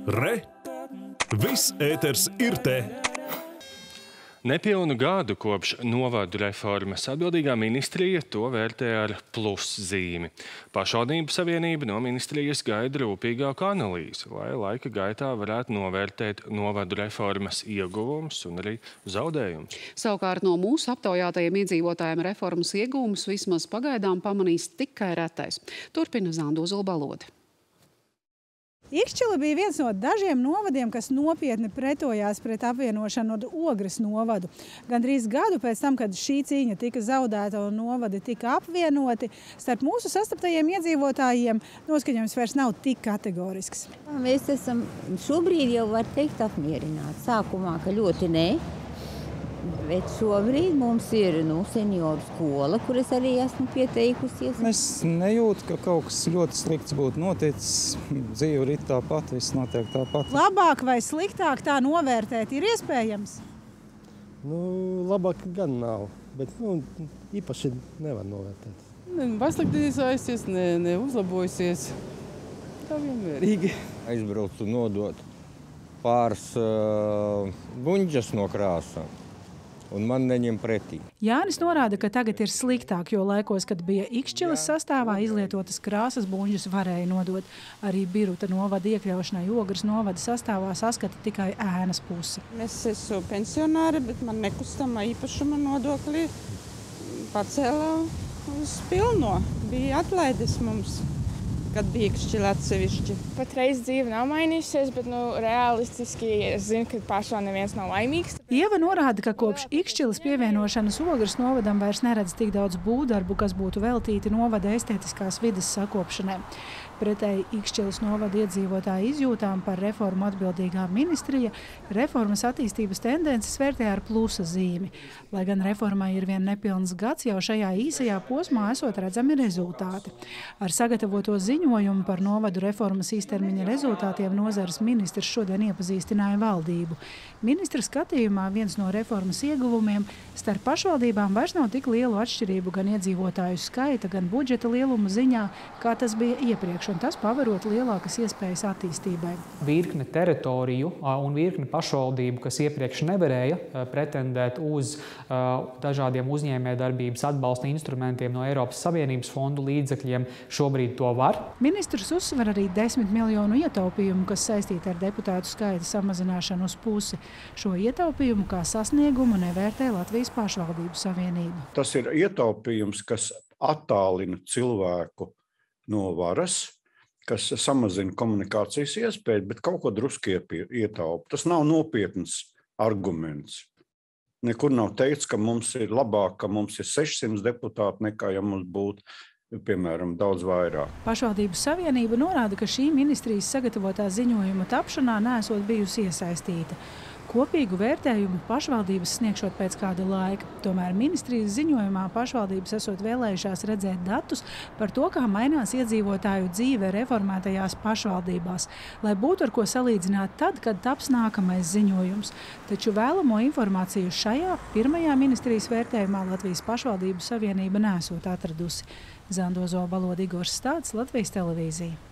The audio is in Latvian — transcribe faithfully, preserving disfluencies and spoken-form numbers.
Re! Viss ēters ir te! Nepilnu gadu kopš novadu reformas atbildīgā ministrija to vērtē ar pluszīmi. Pašvaldību savienība no ministrijas gaida rūpīgāku analīzi, lai laika gaitā varētu novērtēt novadu reformas ieguvumus un arī zaudējumus. Savukārt no mūsu aptaujātajiem iedzīvotājiem reformas ieguvumus vismaz pagaidām pamanīs tikai retais. Turpina Zandozola Balode. Ikšķile bija viens no dažiem novadiem, kas nopietni pretojās pret apvienošanu ar Ogres novadu. Gandrīz gadu pēc tam, kad šī cīņa tika zaudēta un novadi tika apvienoti, starp mūsu sastaptajiem iedzīvotājiem noskaņojums vairs nav tik kategorisks. Mēs esam šobrīd jau var teikt apmierināti. Sākumā, ka ļoti nē. Bet šobrīd mums ir nu, senioru skola, kur es arī esmu pieteikusies. Es nejūtu, ka kaut kas ļoti slikts būtu noticis. Dzīve ir tāpat, viss notiek tāpat. Labāk vai sliktāk tā novērtēt ir iespējams? Nu, labāk gan nav, bet nu, īpaši nevar novērtēt. Ne pasliktinājusies, ne, ne uzlabojusies. Tā vienmērīgi. Aizbraucu nodot pāris uh, buņģas no krāsām. Un man neņem pretī. Jānis norāda, ka tagad ir sliktāk, jo laikos, kad bija Ikšķiles sastāvā, izlietotas krāsas buņģus varēja nodot. Arī Biruta novada iekļaušanai Ogres novada sastāvā saskata tikai ēnas pusi. Es esmu pensionāre, bet man nekustamā īpašuma nodokli pacēlā uz pilno. Bija atlaides mums, kad bija Ikšķile atsevišķi. Patreiz dzīve nav mainījusies, bet nu, realistiski es zinu, ka pašā neviens nav laimīgs. Ieva norāda, ka kopš Ikšķiles pievienošanas Ogres novadam vairs neredz tik daudz būvdarbu, kas būtu veltīti novada estētiskās vides sakopšanai. Pretēji Ikšķiles novada iedzīvotāju izjūtām par reformu atbildīgā ministrija reformas attīstības tendences vērtē ar plusa zīmi. Lai gan reformai ir vien nepilns gads, jau šajā īsajā posmā esot redzami rezultāti. Ar sagatavoto ziņojumu par novadu reformas īstermiņa rezultātiem nozares ministrs šodien iepazīstināja valdību. Ministra skatījumā viens no reformas ieguvumiem starp pašvaldībām vairs nav tik lielu atšķirību gan iedzīvotāju skaita, gan budžeta lieluma ziņā, kā tas bija iepriekš, un tas pavarot lielākas iespējas attīstībai. Virkne teritoriju un virkne pašvaldību, kas iepriekš nevarēja pretendēt uz dažādiem uzņēmējdarbības atbalsta instrumentiem no Eiropas Savienības fondu līdzekļiem, šobrīd to var. Ministrs uzsver arī desmit miljonu ietaupījumu, kas saistīti ar deputātu skaita samazināšanu uz pusi. Šo ietaupījumu kā sasniegumu nevērtē Latvijas pašvaldību savienība. Tas ir ietaupījums, kas attālina cilvēku no varas, kas samazina komunikācijas iespēju, bet kaut ko druski ietaupa. Tas nav nopietns arguments. Nekur nav teikts, ka mums ir labāk, ka mums ir sešsimt deputāti, nekā ja mums būtu, piemēram, daudz vairāk. Pašvaldību savienība norāda, ka šī ministrijas sagatavotā ziņojuma tapšanā neesot bijusi iesaistīta. Kopīgu vērtējumu pašvaldības sniegšot pēc kāda laika. Tomēr ministrijas ziņojumā pašvaldības esot vēlējušās redzēt datus par to, kā mainās iedzīvotāju dzīve reformētajās pašvaldībās, lai būtu ar ko salīdzināt tad, kad taps nākamais ziņojums. Taču vēlamo informāciju šajā pirmajā ministrijas vērtējumā Latvijas pašvaldību savienība nesot atradusi. Zandozola Balode, Igors Stāds, Latvijas televīzija.